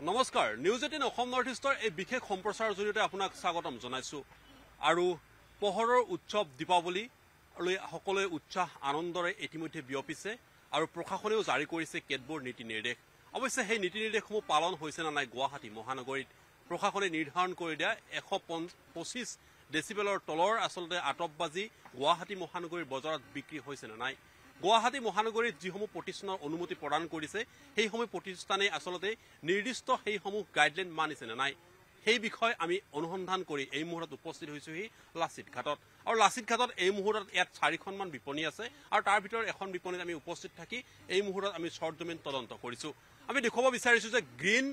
নমস্কাৰ News eighteen Assam north ইষ্টৰ এই বিশেষ সম্প্ৰচাৰৰ জৰিয়তে আপোনাক স্বাগতম জনাইছো আৰু পোহৰৰ উৎসৱ দীপাৱলী লৈ সকলোৱে উৎসাহ আনন্দৰে ইতিমধ্যে বিয়পিছে আৰু প্ৰশাসনেও জাৰি কৰিছে কেতবোৰ নীতি নিৰ্দেশ অৱশ্যে সেই নীতি নিৰ্দেশসমূহ পালন হৈছে না নাই গুৱাহাটী মহানগৰীত প্ৰশাসনে নিৰ্ধাৰণ কৰি দিয়া 125 ডেসিবেলৰ তলৰ আসলতে আতপবাজি গুৱাহাটী মহানগৰীৰ বজাৰত বিক্ৰী হৈছে না নাই গুৱাহাটী মহানগৰীত যিসমূহ প্ৰতিষ্ঠানৰ অনুমতি প্ৰদান কৰিছে সেইসমূহ প্ৰতিষ্ঠানে আসলতে নিৰ্দিষ্ট সেইসমূহ গাইডলাইন মানিছে না নাই সেই বিষয়ে আমি অনুসন্ধান কৰি এই মুহূৰ্তত উপস্থিত হৈছোহি লাচিত ঘাটত আৰু লাচিত ঘাটত এই মুহূৰ্তত ইয়াত 4খনমান বিপণী আছে আৰু তাৰ ভিতৰত এখন বিপণীত আমি উপস্থিত থাকি এই মুহূৰ্তত আমি সৰজমিন তদন্ত কৰিছো আমি দেখুৱাব বিচাৰিছো যে গ্ৰীণ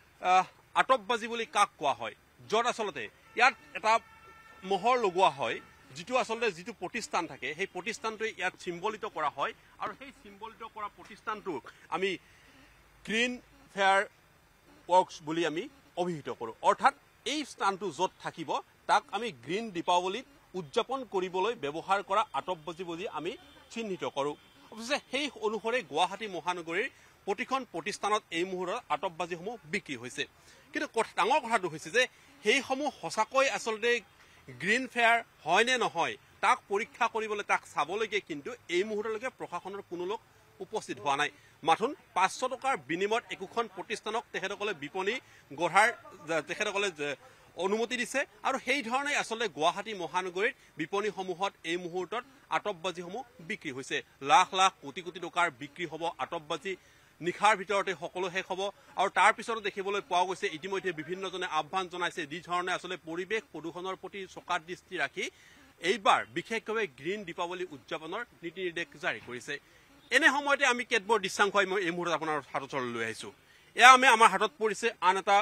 আতপবাজি বুলি কাক কোৱা হয় যত আসলতে ইয়াত এটা মোহৰ লগোৱা হয় যিটো আসলতে যিটো প্ৰতিষ্ঠান থাকে সেই প্ৰতিষ্ঠানটো ইয়াত সিম্বলিত কৰা হয় আৰু সেই সিম্বলিত কৰা প্ৰতিষ্ঠানটোক আমি গ্ৰীণ ফেয়াৰ ৱৰ্কছ বুলি আমি অভিহিত কৰোঁ অৰ্থাৎ এই স্থানটো যত থাকিব তাক আমি গ্ৰীণ দীপাৱলীত উদযাপন কৰিবলৈ ব্যৱহাৰ কৰা আতপবাজি বুলি আমি চিহ্নিত কৰোঁ অৱশ্যে সেই অনুসৰি গুৱাহাটী মহানগৰীৰ প্ৰতিখন প্ৰতিষ্ঠানত এই মুহূৰ্তত আতপবাজিসমূহ বিক্ৰী হৈছে কিন্তু ডাঙৰ কথাটো হৈছে যে সেইসমূহ সঁচাকৈ আসলতে গ্ৰীণ ফেয়াৰ হয় নে নহয় তাক পৰীক্ষা কৰিবলৈ তাক চাবলৈকে কিন্তু এই মুহূৰ্তলৈকে প্ৰশাসনৰ কোনো লোক উপস্থিত হোৱা নাই মাথোন 500 টকাৰ বিনিময়ত একোখন প্ৰতিষ্ঠানক তেখেতসকলে বিপণী গঢ়াৰ তেখেতসকলে অনুমতি দিছে আৰু সেই ধৰণে আসলে গুৱাহাটী মহানগৰীত বিপণীসমূহত এই মুহূৰ্তত আতপবাজিসমূহ বিক্ৰী হৈছে লাখ লাখ কোটি কোটি টকাৰ বিক্ৰী হ'ব আতপবাজি নিখাৰ ভিতৰতে সকলো শেষ হ'ব আৰু তাৰ পিছতো দেখিবলৈ পোৱা গৈছে ইতিমধ্যে বিভিন্নজনে আহ্বান জনাইছে যি ধৰণে আসলে পৰিৱেশ প্ৰদূষণৰ প্ৰতি চকা দৃষ্টি ৰাখি এইবাৰ বিশেষভাৱে গ্ৰীণ দীপাৱলী উদযাপনৰ নীতি নিৰ্দেশ জাৰি কৰিছে এনে সময়তে আমি কেতবোৰ দৃশ্যাংশ মই এই মুহূৰ্তত আপোনাৰ হাতত লৈ আহিছো এয়া আমি আমাৰ হাতত পৰিছে আন এটা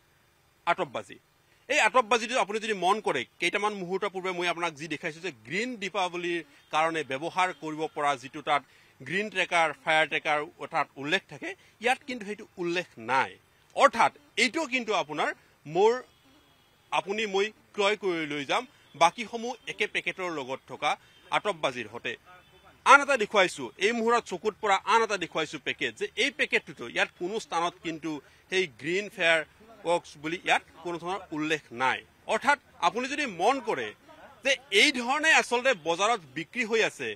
আতপবাজি এই আতপবাজিটো আপুনি যদি মন কৰে কেইটামান মুহূৰ্তৰ পূৰ্বে মই আপোনাক যি দেখাইছো যে গ্ৰীণ দীপাৱলীৰ কাৰণে ব্যৱহাৰ কৰিব পৰা যিটো তাত গ্ৰীণ ট্ৰেকাৰ ফায়াৰ ট্ৰেকাৰ অৰ্থাৎ উল্লেখ থাকে ইয়াত কিন্তু সেইটো উল্লেখ নাই অৰ্থাৎ এইটো কিন্তু আপোনাৰ আপুনি মই ক্ৰয় কৰি লৈ যাম বাকিসমূহ একে পেকেটৰ লগত থকা আতপবাজিৰ হতে আন এটা দেখুৱাইছো এই মুহূৰ্তত চকুত পৰা আন এটা দেখুৱাইছো পেকেট যে এই পেকেটটো ইয়াত কোনো স্থানত কিন্তু সেই গ্ৰীণ ফেয়াৰ ৱৰ্কছ বুলি ইয়াত কোনো ধৰণৰ উল্লেখ নাই অৰ্থাৎ আপুনি যদি মন কৰে যে এই ধৰণে আসলতে বজাৰত বিক্ৰী হৈ আছে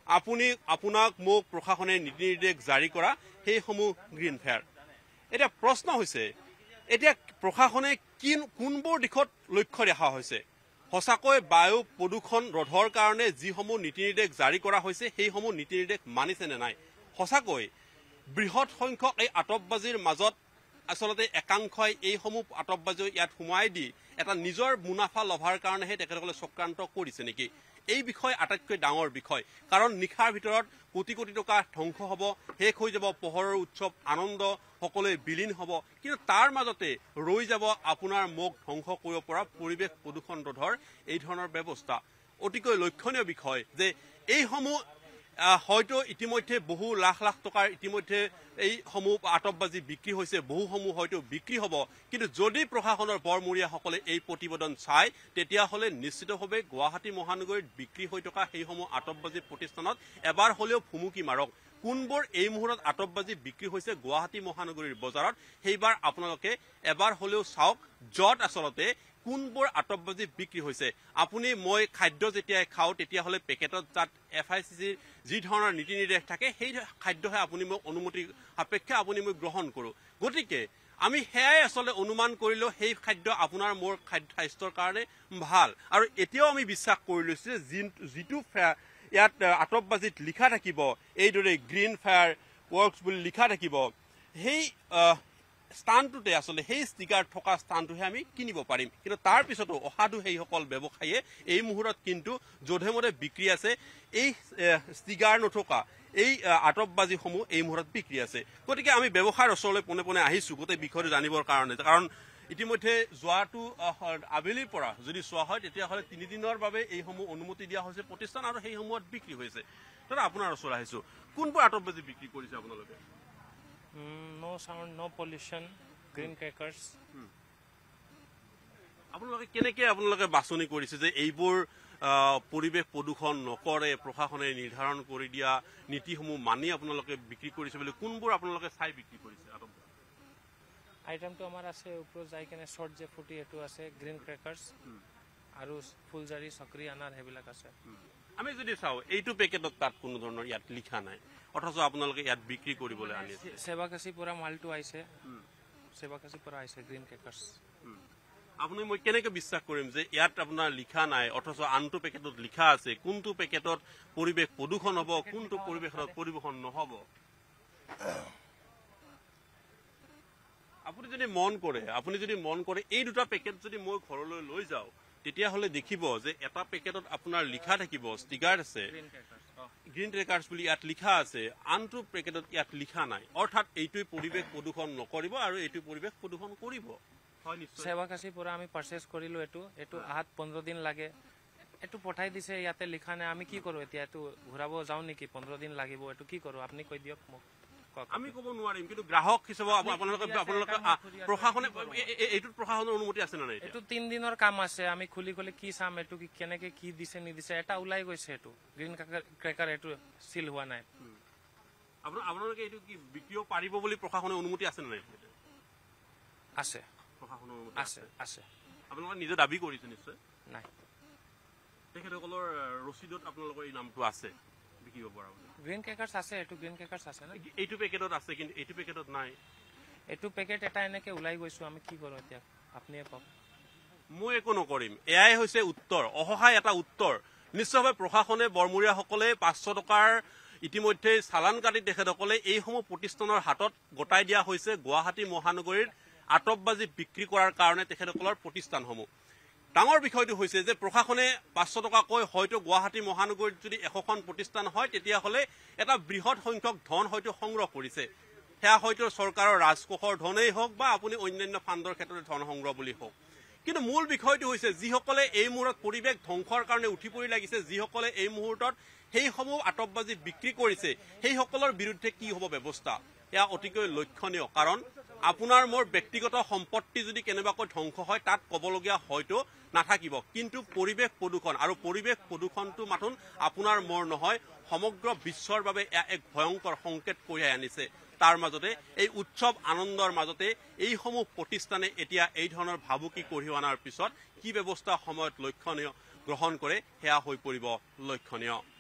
আপোনাক মোক প্ৰশাসনে নীতি নিৰ্দেশ জাৰি কৰা সেইসমূহ গ্ৰীণ ফেয়াৰ এতিয়া প্ৰশ্ন হৈছে এতিয়া প্ৰশাসনে কোনবোৰ দিশত লক্ষ্য ৰখা হৈছে সঁচাকৈ বায়ু প্ৰদূষণ ৰোধৰ কাৰণে যিসমূহ নীতি নিৰ্দেশ জাৰি কৰা হৈছে সেইসমূহ নীতি নিৰ্দেশ মানিছে নে নাই সঁচাকৈ বৃহৎ সংখ্যক এই আতপবাজিৰ মাজত আসলতে একাংশই এইসমূহ আতপবাজি ইয়াত সোমাই দি এটা নিজৰ মুনাফা লভাৰ কাৰণেহে তেখেতসকলে চক্ৰান্ত কৰিছে নেকি এই বিষয় আটাইতকৈ ডাঙৰ বিষয় কাৰণ নিখাৰ ভিতৰত কোটি কোটি টকা ধ্বংস হ'ব শেষ হৈ যাব পোহৰৰ উৎসৱ আনন্দ সকলোৱে বিলীন হ'ব কিন্তু তাৰ মাজতে ৰৈ যাব আপোনাৰ মুখ ধ্বংস কৰিব পৰা পৰিৱেশ প্ৰদূষণ ৰোধৰ এই ধৰণৰ ব্যৱস্থা অতিকৈ লক্ষণীয় বিষয় যে এইসমূহ হয়তো ইতিমধ্যে বহু লাখ লাখ টকাৰ ইতিমধ্যে এইসমূহ আতপবাজি বিক্ৰী হৈছে বহুসমূহ হয়তো বিক্ৰী হ'ব কিন্তু যদি প্ৰশাসনৰ বৰমূৰীয়াসকলে এই প্ৰতিবেদন চায় তেতিয়াহ'লে নিশ্চিতভাৱে গুৱাহাটী মহানগৰীত বিক্ৰী হৈ থকা সেইসমূহ আতপবাজি প্ৰতিষ্ঠানত এবাৰ হ'লেও ভুমুকি মাৰক কোনবোৰ এই মুহূৰ্তত আতপবাজি বিক্ৰী হৈছে গুৱাহাটী মহানগৰীৰ বজাৰত সেইবাৰ আপোনালোকে এবাৰ হ'লেও চাওক যত আসলতে কোনবোৰ আতপবাজি বিক্ৰী হৈছে আপুনি মই খাদ্য যেতিয়া খাও তেতিয়াহ'লে পেকেটত যাত FICCৰ যি ধৰণৰ নীতি নিৰ্দেশ থাকে সেই খাদ্যহে আপুনি মোক অনুমতি সাপেক্ষে আপুনি মই গ্ৰহণ কৰোঁ গতিকে আমি হেয়াই আসলে অনুমান কৰিলো সেই খাদ্য আপোনাৰ মোৰ খাদ্য স্বাস্থ্যৰ কাৰণে ভাল আৰু এতিয়াও আমি বিশ্বাস কৰি লৈছো যে যিটো ইয়াত আতপবাজিত লিখা থাকিব এইদৰে গ্ৰীণ ফায়াৰ ৱৰ্কছ বুলি লিখা থাকিব সেই স্থানটোতে আসলে সেই ষ্টিকাৰ থকা স্থানটোহে আমি কিনিব পাৰিম কিন্তু তাৰ পিছতো অসাধু সেইসকল ব্যৱসায়ীয়ে এই মুহূৰ্তত কিন্তু যধে মধে বিক্ৰী আছে এই ষ্টিকাৰ নথকা এই আতপবাজিসমূহ এই মুহূৰ্তত বিক্ৰী আছে গতিকে আমি ব্যৱসায়ৰ ওচৰলৈ পোনে পোনে আহিছো গোটেই বিষয়টো জানিবৰ কাৰণে কাৰণ ইতিমধ্যে যোৱাটো আবেলিৰ পৰা যদি চোৱা হয় তেতিয়াহ'লে 3 দিনৰ বাবে এইসমূহ অনুমতি দিয়া হৈছে প্ৰতিষ্ঠান আৰু সেইসমূহত বিক্ৰী হৈছে দাদা আপোনাৰ ওচৰত আহিছো কোনবোৰ আতপবাজি বিক্ৰী কৰিছে আপোনালোকে No sound, no pollution, green crackers. আপোনালোকে কেনেকৈ আপোনালোকে বাছনি কৰিছে যে এইবোৰ পৰিৱেশ প্ৰদূষণ নকৰে প্ৰশাসনে নিৰ্ধাৰণ কৰি দিয়া নীতিসমূহ মানি আপোনালোকে বিক্ৰী কৰিছে বুলি কোনবোৰ আপোনালোকে চাই বিক্ৰী কৰিছে আইটেমটো আমাৰ আছে ওপৰত যাই কেনে শৰ্ট যে ফুটি এটো আছে গ্ৰীণ ক্ৰেকাৰ্ছ আৰু ফুলজাৰি চকৰি আনাৰ হেবিলাক আছে আমি যদি চাও এইটো পেকেটত তাত কোনো ধৰণৰ ইয়াত লিখা নাই অথচ আপোনালোকে ইয়াত বিক্ৰী কৰিবলৈ আনিছে সেৱাকাশী পৰা মালটো আইছে সেৱাকাশী পৰা আইছে গ্ৰীণ ক্ৰেকাৰ্ছ আপুনি মই কেনেকৈ বিশ্বাস কৰিম যে ইয়াত আপোনাৰ লিখা নাই অথচ আনটো পেকেটত লিখা আছে কোনটো পেকেটত পৰিৱেশ প্ৰদূষণ হ'ব কোনটো পৰিৱেশত প্ৰদূষণ নহ'ব আপুনি যদি মন কৰে এই দুটা পেকেট যদি মই ঘৰলৈ লৈ যাওঁ তেতিয়াহ'লে দেখিব যে এটা পেকেটত আপোনাৰ লিখা থাকিব ষ্টিকাৰ আছে গ্ৰীণ ক্ৰেকাৰ্ছ বুলি ইয়াত লিখা আছে আনটো পেকেটত ইয়াত লিখা নাই অৰ্থাৎ এইটোৱে পৰিৱেশ প্ৰদূষণ নকৰিব আৰু এইটো পৰিৱেশ প্ৰদূষণ কৰিব সেৱাকাশীৰ পৰা আমি পাৰ্চেছ কৰিলো এটো আহাত 15 দিন লাগে এটো পঠাই দিছে ইয়াতে লিখা নাই আমি কি কৰো এতিয়া এটো ঘূৰাব যাও নেকি 15 দিন লাগিব এটো কি কৰো আপুনি কৈ দিয়ক মোক আমি ক'ব নোৱাৰিম কিন্তু গ্ৰাহক হিচাপে আপোনালোকে প্ৰশাসনে এইটো প্ৰশাসনৰ অনুমতি আছে না এটো 3 দিনৰ কাম আছে আমি খুলি কি চাম এটো কি কেনেকে কি দিছে নিদিছে এটা ওলাই গৈছে এটো গ্ৰীণ ক্ৰেকাৰ এটো সিল হোৱা নাই আপোনালোকে এইটো কি বিক্ৰীও পাৰিব বুলি প্ৰশাসনৰ অনুমতি আছে না আছে প্ৰশাসনৰ অনুমতি আছে আপোনালোকে নিজে দাবী কৰিছে নিশ্চয় নাই তেখেতসকলৰ ৰচিদত আপোনালোকৰ এই নামটো আছে বিক্ৰীব পৰা গ্ৰীণ ক্ৰেকাৰ্ছ আছে এটো গ্ৰীণ ক্ৰেকাৰ্ছ আছে না এইটো পেকেটত আছে কিন্তু এইটো পেকেটত নাই এটো পেকেট এটা এনেকে ওলাই গৈছো আমি কি কৰো এতিয়া আপুনিয়ে কওক মই একো নকৰিম এয়াই হৈছে উত্তৰ অসহায় এটা উত্তৰ নিশ্চয়ভাৱে প্ৰশাসনে বৰমুৰীয়াসকলে 500 টকাৰ ইতিমধ্যে চালান কাটি তেখেতসকলে এইসমূহ প্ৰতিষ্ঠানৰ হাতত গটাই দিয়া হৈছে গুৱাহাটী মহানগৰীৰ আটকবাজি বিক্ৰী কৰাৰ কাৰণে তেখেতসকলৰ প্ৰতিষ্ঠানসমূহ ডাঙৰ বিষয়টো হৈছে যে প্ৰশাসনে 500 টকাকৈ হয়তো গুৱাহাটী মহানগৰীত যদি 100খন প্ৰতিষ্ঠান হয় তেতিয়াহ'লে এটা বৃহৎ সংখ্যক ধন হয়তো সংগ্ৰহ কৰিছে সেয়া হয়তো চৰকাৰৰ ৰাজকোষৰ ধনেই হওক বা আপুনি অন্যান্য ফাণ্ডৰ ক্ষেত্ৰত ধন সংগ্ৰহ বুলি হওক কিন্তু মূল বিষয়টো হৈছে যিসকলে এই মুহূৰ্তত পৰিৱেশ ধ্বংসৰ কাৰণে উঠি পৰি লাগিছে যিসকলে এই মুহূৰ্তত সেইসমূহ আটকবাজি বিক্ৰী কৰিছে সেইসকলৰ বিৰুদ্ধে কি হ'ব ব্যৱস্থা এয়া অতিকৈ লক্ষণীয় কাৰণ আপোনাৰ মোৰ ব্যক্তিগত সম্পত্তি যদি কেনেবাকৈ ধ্বংস হয় তাত ক'বলগীয়া হয়তো নাথাকিব কিন্তু পৰিৱেশ প্ৰদূষণ আৰু পৰিৱেশ প্ৰদূষণটো মাথোন আপোনাৰ মোৰ নহয় সমগ্ৰ বিশ্বৰ বাবে এক ভয়ংকৰ সংকেত কঢ়িয়াই আনিছে তাৰ মাজতে এই উৎসৱ আনন্দৰ মাজতে এইসমূহ প্ৰতিষ্ঠানে এতিয়া এই ধৰণৰ ভাবুকি কঢ়িয়াই অনাৰ পিছত কি ব্যৱস্থা সময়ত লক্ষণীয় গ্ৰহণ কৰে সেয়া হৈ পৰিব লক্ষণীয়